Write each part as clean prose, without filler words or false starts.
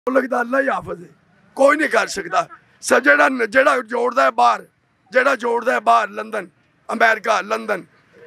लगता अल्लाह ही हाफिज है, कोई नहीं कर सकता। जेड़ा जोड़दा है बाहर, जेड़ा जोड़दा है बाहर लंदन अमेरिका लंदन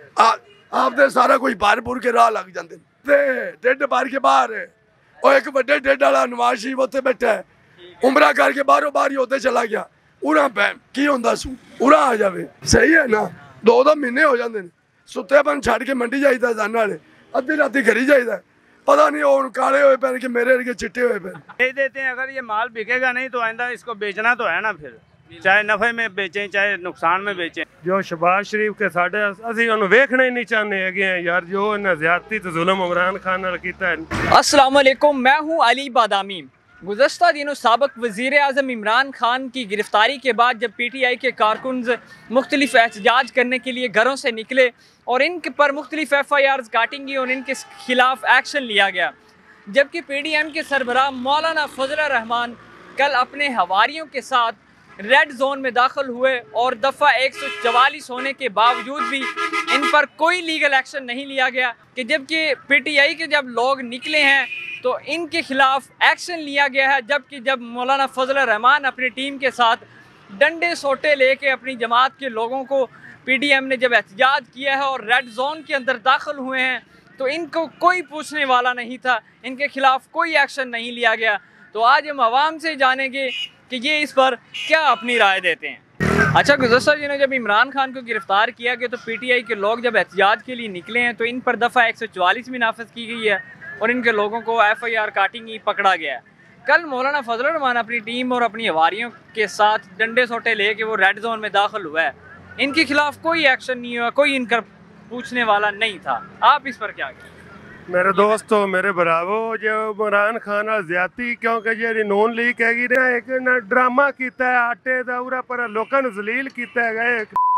आपदे सारा कुछ भरपूर के राह लग जाते ढिड भर के बाहर और एक बड़े ढिड वाला नवाज शरीफ उत्थे बैठा है उमरा करके बाहरों बाहर ही उत्थे चला गया उरा की होंदा सू उरा आ जावे सही है ना। 2 महीने हो जाते हैं सुत्तेपन छड़ के मंडी जाइदा जाने वाले अद्धी राती घरी जाइदा पता नहीं और काले हुए पैन के मेरे के चिट्टे हुए पैन दे देते हैं। अगर ये माल बिकेगा नहीं तो आइंदा इसको बेचना तो है ना, फिर चाहे नफे में बेचें चाहे नुकसान में बेचें। जो शहबाज शरीफ के साढ़े असी उन्हें वेखना ही नहीं चाहते है यार, जो इन्हें ज्यादती तो जुल्म इमरान खान नाल कीता है। अस्सलाम वालेकुम, मैं हूँ अली बादामी। गुज़श्ता दिनों साबिक वज़ीर आज़म इमरान खान की गिरफ़्तारी के बाद जब PTI के कारकुन मुख्तलिफ एहतजाज करने के लिए घरों से निकले और इनके पर मुख्तलिफ FIRs काटेंगी और इनके खिलाफ एक्शन लिया गया, जबकि PDM के सरबराह मौलाना फजल रहमान कल अपने हवारियों के साथ रेड जोन में दाखिल हुए और दफ़ा 144 होने के बावजूद भी इन पर कोई लीगल एक्शन नहीं लिया गया कि जबकि PTI के जब लोग निकले हैं तो इनके खिलाफ एक्शन लिया गया है। जबकि जब मौलाना फजल रहमान अपनी टीम के साथ डंडे सोटे लेके अपनी जमात के लोगों को PDM ने जब एहतजाज किया है और रेड जोन के अंदर दाखिल हुए हैं तो इनको कोई पूछने वाला नहीं था, इनके खिलाफ कोई एक्शन नहीं लिया गया। तो आज हम आवाम से जानेंगे कि ये इस पर क्या अपनी राय देते हैं। अच्छा, गुज़श्ता दिनों जब इमरान खान को गिरफ़्तार किया गया तो PTI के लोग जब एहतजाज के लिए निकले हैं तो इन पर दफ़ा 144 भी नाफिज की गई है और इनके लोगों को FIR काटिंग पकड़ा गया है। कल मौलाना फजल रहमान अपनी टीम और अपनी हवारियों के साथ डंडे सोटे ले के वो रेड जोन में दाखिल हुआ है, इनके खिलाफ कोई एक्शन नहीं हुआ, कोई इनका पूछने वाला नहीं था। आप इस पर क्या कहें? मेरे दोस्तों मेरे बरावो जो इमरान खान ज्यादती क्योंकि जी नून लीग हैगी ना एक ना ड्रामा किया है आटे का उरा पर लोगों ने जलील किया है।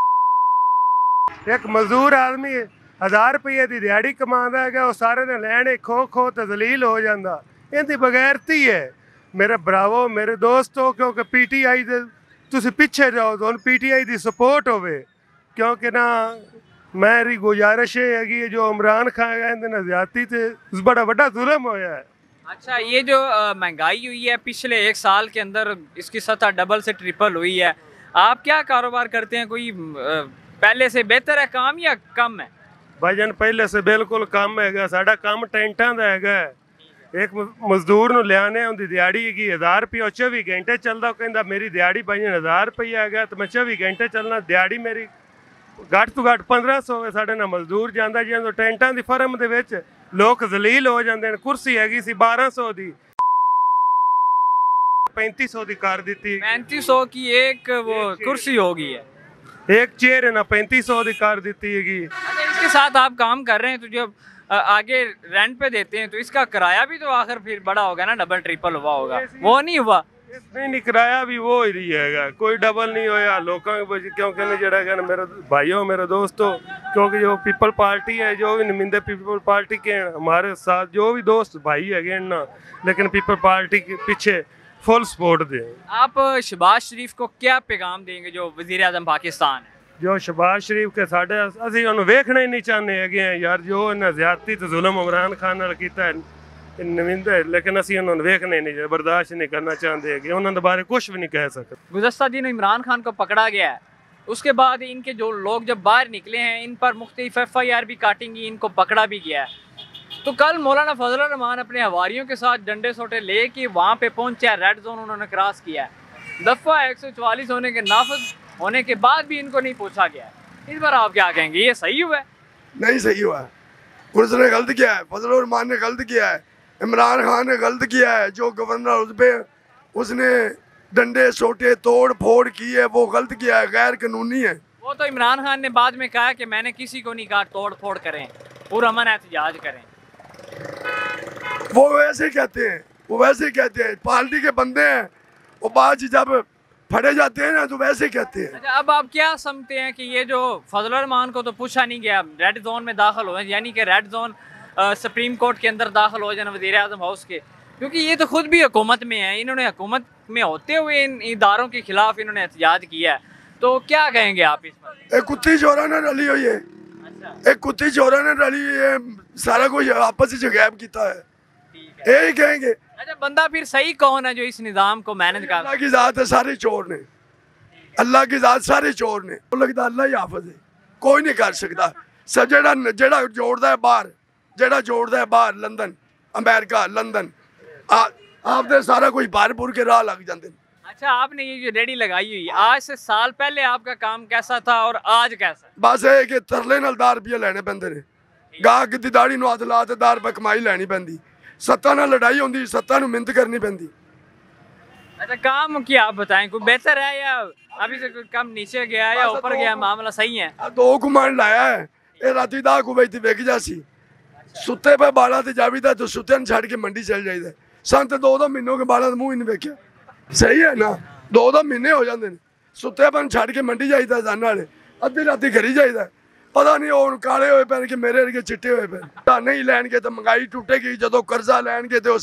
एक मजदूर आदमी 1000 रुपये की दिहाड़ी कमांदा है वो सारे ने लैने खो खो तो जलील हो जाता, इनकी बगैरती है मेरे बरावो मेरे दोस्तों। क्योंकि PTI दे तुसी पिछे जाओ तो PTI की सपोर्ट होवे, क्योंकि ना मेरी गुजारिश है जो इमरान खान है ज्यादती से बड़ा बड़ा जुल्म होया है। अच्छा, ये जो महंगाई हुई है पिछले 1 साल के अंदर इसकी सतह डबल से ट्रिपल हुई है, आप क्या कारोबार करते हैं? कोई पहले से बेहतर है काम या कम है? भाईजान पहले से बिल्कुल कम है, साडा काम टेंटा का है। एक मजदूर नूं लियाने उनकी दिहाड़ी है 1000 रुपया 24 घंटे चलता, कहता मेरी दिहाड़ी भाईजान 1000 रुपया है तो मैं 24 घंटे चलना, दिहाड़ी मेरी घट तो घट 1500 है। साढ़े ना मजदूर जाता जी तो टेंटा की फर्म के लोग जलील हो जाते हैं। कुर्सी हैगी सी 1200 की 3500 की कर दी, 3500 की एक वो कुर्सी होगी है, एक चेयर है ना 3500 की कर दी है। अच्छा, इसके साथ आप काम कर रहे हैं तो जब आगे रेंट पे देते हैं तो इसका किराया भी तो आखिर फिर बड़ा होगा ना, डबल ट्रिपल हुआ होगा, वो नहीं हुआ? नहीं किराया भी वो ही है, कोई डबल नहीं होया लोगों क्योंकि जरा मेरे भाइयों मेरे दोस्तों, क्योंकि जो पीपल पार्टी है जो भी नुमाइंदे पीपल पार्टी के हमारे साथ जो भी दोस्त भाई है ना, लेकिन पीपल पार्टी के पीछे फुल सपोर्ट दे। आप शहबाज शरीफ को क्या पैगाम देंगे जो वज़ीर आज़म पाकिस्तान है? जो शहबाज शरीफ के साढ़े असी उन्हें वेखना ही नहीं चाहते है यार, जो इन्हें ज्यादती तो जुल्म इमरान खान नाल कीता है नुमाइंदे, लेकिन असी उन्होंने वेखने नहीं बर्दाश्त नहीं करना चाहते है, उन्होंने बारे कुछ भी नहीं कह सकते। गुज़श्ता दिनों इमरान खान को पकड़ा गया है, उसके बाद इनके जो लोग जब बाहर निकले हैं इन पर मुख्तलिफ FIR भी काटेंगी, इनको पकड़ा भी गया है। तो कल मौलाना फजल रहमान अपने हवारियों के साथ डंडे सोटे ले के वहाँ पे पहुँचे, रेड जोन उन्होंने क्रॉस किया है, दफ़ा 144 होने के नाफिज होने के बाद भी इनको नहीं पूछा गया है। इस बार आप क्या कहेंगे, ये सही हुआ है? नहीं सही हुआ है, पुलिस ने गलत किया है, फजल रहमान ने गलत किया है, इमरान खान ने गलत किया है। जो गवर्नर उस पे उसने डंडे सोटे तोड़ फोड़ की है वो गलत किया है, गैर कानूनी है। वो तो इमरान खान ने बाद में कहा कि मैंने किसी को नहीं कहा तोड़ फोड़ करें, पुरअमन एहतजाज करें। वो वैसे कहते हैं, वो वैसे कहते हैं, पार्टी के बंदे हैं, वो बाद जब फड़े जाते हैं ना तो वैसे कहते हैं। अच्छा, अब आप क्या समझते हैं कि ये जो फजल रहमान को तो पूछा नहीं गया, रेड जोन में दाखिल हुए, यानी कि रेड जोन सुप्रीम कोर्ट के अंदर दाखिल हो जाना वज़ीर आज़म हाउस के, क्योंकि ये तो खुद भी हुकूमत में है, इन्होंने हुकूमत में होते हुए इन इदारों के खिलाफ इन्होंने एहतजाज किया है, तो क्या कहेंगे आप इस पर? एक कुत्ती चोरा ने रली हुई है, एक कुत्ती चोरा ने रली हुई है, सारा कुछ आपस में गैब किया है, यही कहेंगे। अच्छा, बंदा फिर सही कौन है जो इस निज़ाम को मैनेज कर? अल्लाह की ज़ात है, सारे चोर ने। अल्लाह की ज़ात, सारे चोर ने। लगता अल्लाह ही हाफिज़ है, कोई नहीं कर सकता। जेड़ा जोड़दा है बाहर, जेड़ा जोड़दा है बाहर लंदन, अमेरिका, लंदन, आपदे सारा कुछ बाहर के राह लग जाते हैं। अच्छा, आपने ये जो रेडी लगाई हुई, आज से साल पहले आपका काम कैसा था और आज कैसा? बस ये कि तरले नाल 10 रुपये लेने पैंदे ने। गाहक दी दाड़ी नूं हत्थ ला ते 10 रुपये कमाई लैनी पैंदी। सत्ता नाल लड़ाई होंदी, सत्ता नूं मिन्नत करनी पैंदी। अच्छा, काम क्या आप बताएं, कोई बेहतर है या अभी से कोई कम नीचे गया या ऊपर गया, मामला सही है? 2 कमांड लाया है, ये राती 10 को बजती विक जासी। सुते पे बाला ते जावीदा तो सुते छड़ के मंडी चल जाईदा। संत 2 महीनों के बाला मुंह ही नहीं वेख्या। सही है ना, 2 महीने हो जाते हैं। सुते पन छड़ के मंडी जाईदा, जाने वाले अद्धी राती घरी जाईदा। पता नहीं और काले होए पैन कि मेरे वर्गे चिट्टे होए पैन। नहीं लैणगे तो महंगाई टुटेगी, जो कर्जा लैणगे तो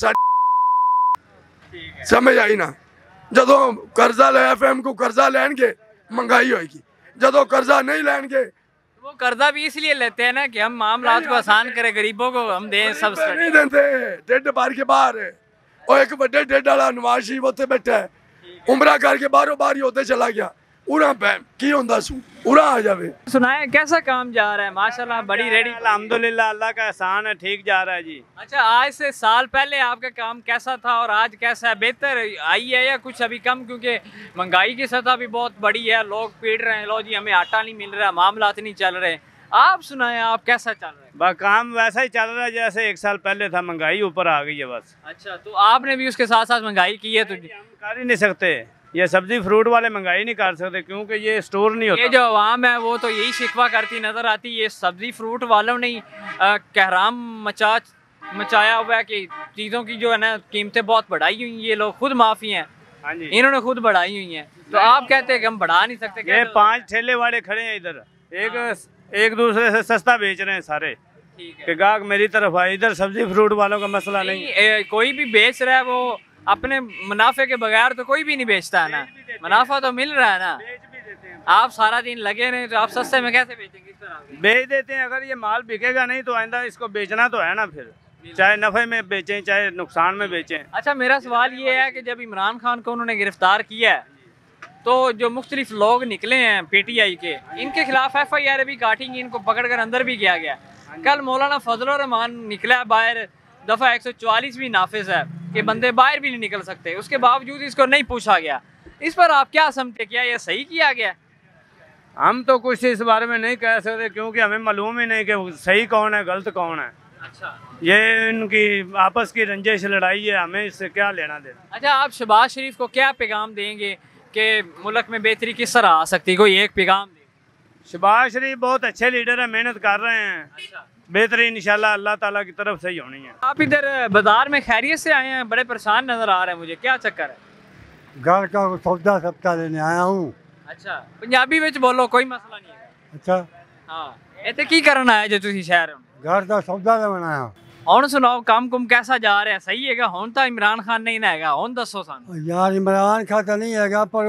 समझ आई ना। जो कर्जा ले FM को कर्जा लैणगे महंगाई होएगी, जो कर्जा नहीं लैणगे। वो कर्जा भी इसलिए लेते हैं ना कि हम मामलात को आसान करें, गरीबों को हम दें। सब नहीं देते, ढिड भर के बाहर है। और एक बड़े ढिड वाला नवाज शरीफ उत्ते बैठा है, उमरा करके बाहरों बाहर ही होते चला गया। उरा की होंदा सू, उरा आ जावे। सुनाए कैसा काम जा रहा है? माशाल्लाह बड़ी रेडी। अल्हम्दुलिल्लाह, अल्लाह का एहसान है, ठीक जा रहा है जी। अच्छा, आज से साल पहले आपका काम कैसा था और आज कैसा है? बेहतर आई है या कुछ अभी कम? क्योंकि महंगाई की सतह भी बहुत बड़ी है, लोग पीट रहे हैं, लो जी हमें आटा नहीं मिल रहा, मामलात नहीं चल रहे। आप सुनाए, आप कैसा चल रहा है? बस काम वैसा ही चल रहा है जैसे 1 साल पहले था, महंगाई ऊपर आ गई है बस। अच्छा, तो आपने भी उसके साथ साथ महंगाई की है? तो हम कर ही नहीं सकते, ये सब्जी फ्रूट वाले महंगाई नहीं कर सकते क्योंकि ये स्टोर नहीं होता। ये जो आवाम है वो तो यही शिकवा करती नजर आती है, ये सब्जी फ्रूट वालों ने कहराम मचाया हुआ है कि चीज़ों की जो है ना कीमतें बहुत बढ़ाई हुई हैं। ये लोग खुद माफी हैं, हाँ जी, इन्होंने खुद बढ़ाई हुई हैं। तो आप कहते हैं कि हम बढ़ा नहीं सकते? ये 5 ठेले वाले खड़े हैं इधर, एक दूसरे से सस्ता बेच रहे हैं सारे। ठीक है कि गाहक मेरी तरफ आए, इधर सब्जी फ्रूट वालों का मसला नहीं। कोई भी बेच रहा है वो अपने मुनाफे के बगैर तो कोई भी नहीं बेचता है ना, मुनाफा तो मिल रहा है ना। आप सारा दिन लगे रहे तो आप सस्ते में कैसे बेचेंगे? इस तरह बेच देते हैं। अगर ये माल बिकेगा नहीं तो आइंदा इसको बेचना तो है ना, फिर चाहे नफे में बेचें चाहे नुकसान में बेचें। अच्छा, मेरा सवाल ये है कि जब इमरान खान को उन्होंने गिरफ्तार किया है तो जो मुख्तलिफ लोग निकले हैं PTI के, इनके खिलाफ FIR भी काटेंगे, इनको पकड़ कर अंदर भी किया गया। कल मौलाना फजलुर रहमान निकला है बाहर, दफ़ा 144 भी नाफिज है कि बंदे बाहर भी नहीं निकल सकते, उसके बावजूद इसको नहीं पूछा गया। इस पर आप क्या समझते, क्या ये सही किया गया? हम तो कुछ इस बारे में नहीं कह सकते क्योंकि हमें मालूम ही नहीं कि सही कौन है गलत कौन है। अच्छा, ये इनकी आपस की रंजिश लड़ाई है, हमें इससे क्या लेना देना। अच्छा, आप शहबाज शरीफ को क्या पैगाम देंगे कि मुल्क में बेहतरी किस तरह आ सकती है? कोई एक पैगाम देंगे। शहबाज शरीफ बहुत अच्छे लीडर है, मेहनत कर रहे हैं। अच्छा, बेहतरी इंशाल्लाह अल्लाह ताला की तरफ से ही होनी है। आप इधर बाजार में खैरियत से आए हैं, बड़े परेशान नजर आ रहे हैं मुझे, क्या चक्कर है? घर का सौदा सबका लेने आया हूँ। अच्छा, पंजाबी विच बोलो, कोई मसला नहीं है। अच्छा, हाँ, इतने की करना है जो तुसी शहर हो? घर का सौदा लेने आया। ਹੁਣ ਸੁਣਾਓ, ਕੰਮ ਕੁਮ कैसा जा रहा है? सही हैगा? ਹੁਣ ਤਾਂ ਇਮਰਾਨ ਖਾਨ ਨਹੀਂ ਨਾ ਹੈਗਾ, ਹੁਣ ਦੱਸੋ ਸਾਨੂੰ। यार इमरान खान तो नहीं है पर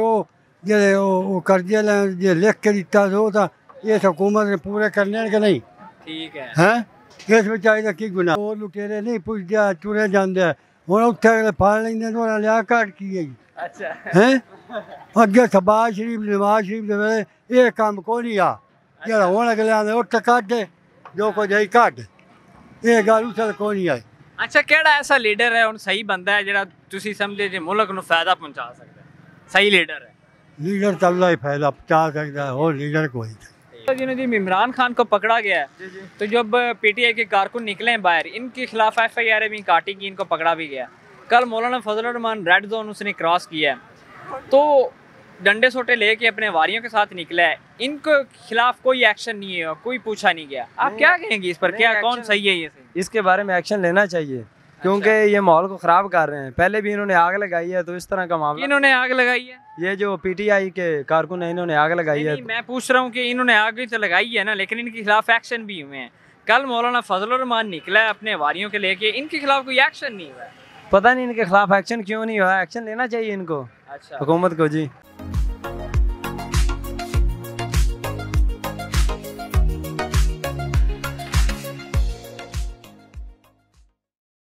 वो कर्जे जो लिख के दिता वो तो ये हुकूमत ने पूरे करने के नहीं ठीक है। हैं इस बेचारे का की गुनाह? वो लुटेरे नहीं पुछते तुरे जाते हूँ उत्थे अगले फड़ लेंगे तो लिया घट की है अच्छा, हैं अगे शहबाज शरीफ नवाज शरीफ के वेले ये काम को नहीं आ जो हूँ अगले आते उठ कट जो कुछ आई घट ये गल उस को नहीं आई। अच्छा, ਕਿਹੜਾ ਐਸਾ ਲੀਡਰ ਹੈ ਹੁਣ ਸਹੀ ਬੰਦਾ ਹੈ ਜਿਹੜਾ ਤੁਸੀਂ ਸਮਝਦੇ ਜੇ ਮੁਲਕ ਨੂੰ ਫਾਇਦਾ ਪਹੁੰਚਾ ਸਕਦਾ ਹੈ? सही लीडर है? लीडर चल रहा है फायदा पहुँचा सकता है और लीडर कोई तो जिन्होंने इमरान खान को पकड़ा गया है तो जब PTI के कारकुन निकले हैं बाहर, इनके खिलाफ FIR भी काटी गई, इनको पकड़ा भी गया। कल मौलाना फजलुर रहमान रेड जोन उसने क्रॉस किया है तो डंडे सोटे लेके अपने वारियों के साथ निकला है, इनको खिलाफ कोई एक्शन नहीं है, कोई पूछा नहीं गया। आप क्या कहेंगे इस पर? क्या कौन सही है? ये सही? इसके बारे में एक्शन लेना चाहिए क्योंकि ये माहौल को ख़राब कर रहे हैं। पहले भी इन्होंने आग लगाई है तो इस तरह का मामला। इन्होंने आग लगाई है? ये जो PTI के कारकुन है इन्होंने आग लगाई है। मैं पूछ रहा हूँ कि इन्होंने आग भी तो लगाई है ना, लेकिन इनके खिलाफ एक्शन भी हुए हैं। कल मौलाना फजलुर रहमान निकला है अपने वारियों के लेके, इनके खिलाफ कोई एक्शन नहीं हुआ है। पता नहीं इनके खिलाफ एक्शन क्यों नहीं हुआ, एक्शन लेना चाहिए इनको, अच्छा, हुकूमत को जी।